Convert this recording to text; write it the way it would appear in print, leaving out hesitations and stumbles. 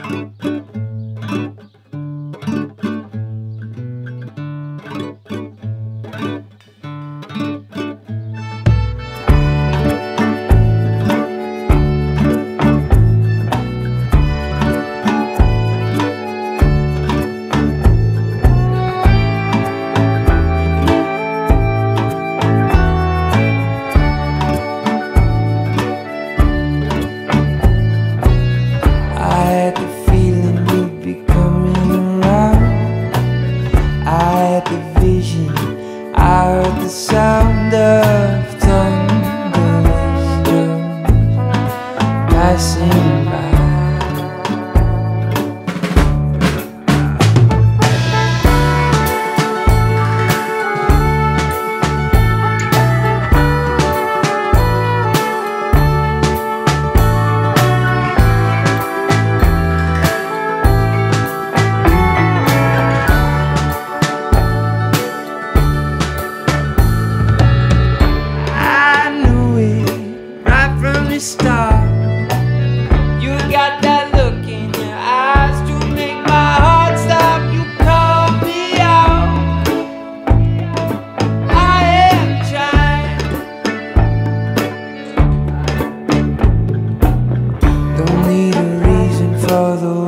I heard the sound of thunderous drums passing by. Start. You got that look in your eyes to make my heart stop. You call me out. I am trying. Don't need a reason for the